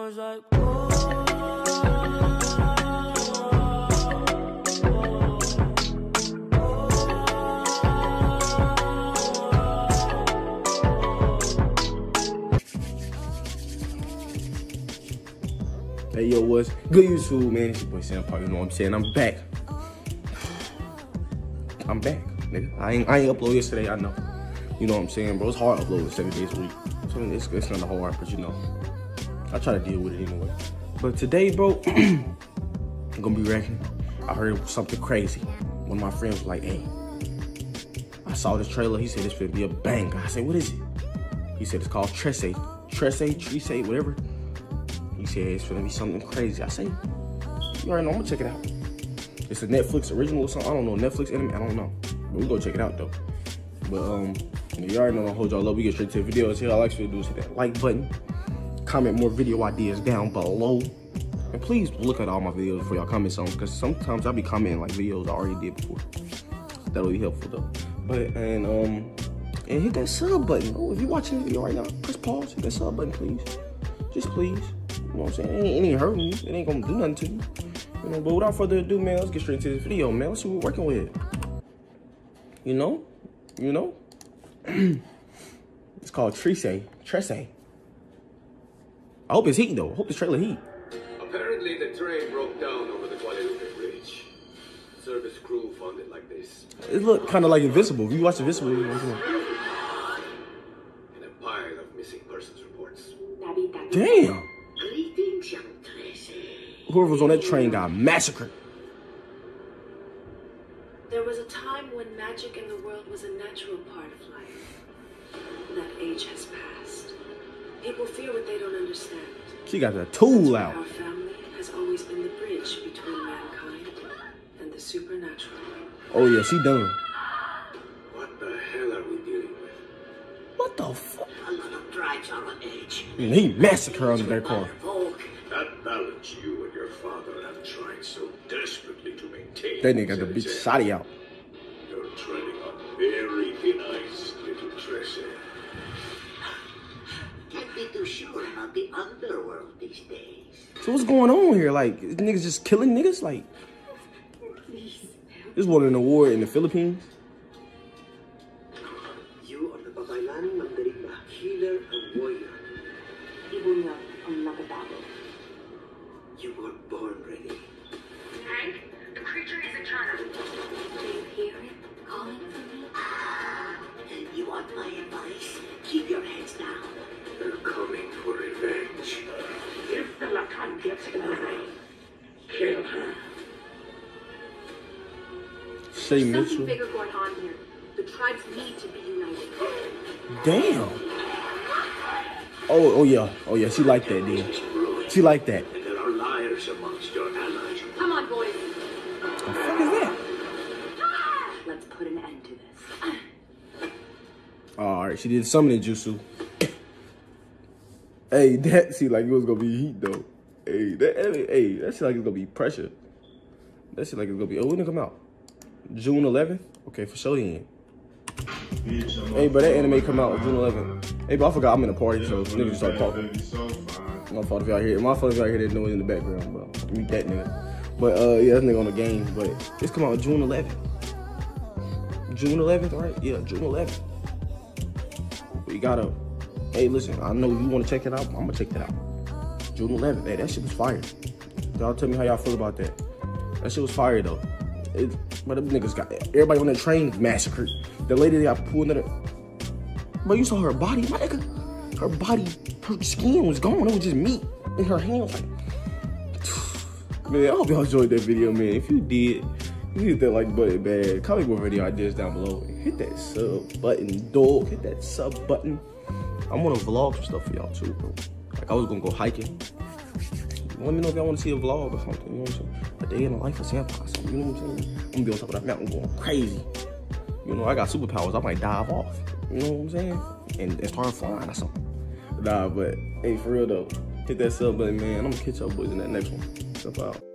was like, Hey yo, what's good YouTube, man? It's your boy Sam Park, you know what I'm saying? I'm back. I'm back, nigga. I ain't upload yesterday, I know. You know what I'm saying, bro? It's hard to upload 7 days a week. So it's kinda hard, but you know. I try to deal with it anyway. But today, bro, I'm gonna be wrecking. I heard something crazy. One of my friends was like, hey, I saw this trailer. He said this should be a bang. I said, what is it? He said it's called Trese, whatever. He said it's gonna be something crazy. I say, you already know, I'm gonna check it out. It's a Netflix original or something. I don't know, Netflix anime, I don't know. But we gonna check it out though. But you already know, I'll hold y'all up. We get straight to the video. All I like to do is hit that like button. Comment more video ideas down below. And please look at all my videos before y'all comment something, because sometimes I'll be commenting like videos I already did before. That'll be helpful though. But and hit that sub button. Oh, if you're watching the video right now, press pause, hit that sub button, please. Just please. You know what I'm saying? It ain't hurting you. It ain't gonna do nothing to you. You know, but without further ado, man, let's get straight to this video, man. Let's see what we're working with. You know? It's called Trese. I hope it's heat though. I hope this trailer heat. Apparently the train broke down over the Guadalupe Bridge. Service crew found it like this. It looked kind of like Invincible. If you watch Invincible, you know what I'm And a pile of missing persons reports. saying? Damn. Whoever was on that train got massacred. There was a time when magic in the world was a natural part of life. That age has passed. People fear what they don't understand. She got the tool out. Our family has always been the bridge between mankind and the supernatural. Oh yeah, she done. What the hell are we dealing with? What the fuck? A lot of drives are on edge. And he massacred her under that car. That balance you and your father have tried so desperately to maintain. That nigga got the big shotty out. You're treading on very thin ice, little Trese. Can't be too sure about the underworld these days. So what's going on here? Like, is niggas just killing niggas? Like, this won an award in the Philippines. You are the Babaylan Mandarina, healer and warrior. You were born ready. Hank, the creature is a China. Do you hear it calling for me? You want my advice? Keep your heads down. They're coming for revenge. If the Lakan gets in the way, kill her. Shay Something Mitchell. bigger going on here. The tribes need to be united. Damn. Oh yeah. She like that, dude. She like that. And there are liars amongst your allies. Come on, boys. The fuck is that? Let's put an end to this. All right, she did summoning jutsu. Hey, that seemed like it was gonna be heat though. Hey, that shit like it's gonna be pressure. That shit like it's gonna be. Oh, when it come out? June 11th. Okay, for sure then. Hey, but that anime come out June 11th. Hey, but I forgot I'm in a party, so niggas just start talking. My fault if y'all hear. My fault if y'all hear that noise in the background, bro. Mute that nigga. But yeah, that nigga on the game. But it's come out June 11th. June 11th, right? Yeah, June 11th. We gotta. Hey, listen. I know you want to check it out. I'm gonna check that out. June 11th. Hey, that shit was fire. Y'all tell me how y'all feel about that. That shit was fire though. But them niggas got everybody on that train massacred. The lady that got pulled into the. Bro, you saw her body, my nigga. Her body, her skin was gone. It was just meat in her hands. Like, man, I hope y'all enjoyed that video, man. If you did, you hit that like button, man. Comment more video ideas down below. Hit that sub button, dog. Hit that sub button. I'm gonna vlog some stuff for y'all too, bro. Like I was gonna go hiking. Let me know if y'all want to see a vlog or something. You know what I'm saying? A day in the life of Santa or something. You know what I'm saying? I'm gonna be on top of that mountain going crazy. You know, I got superpowers. I might dive off. You know what I'm saying? And start flying or something. Nah, but hey, for real though, hit that sub button, man. I'm gonna catch y'all boys in that next one. Stuff out.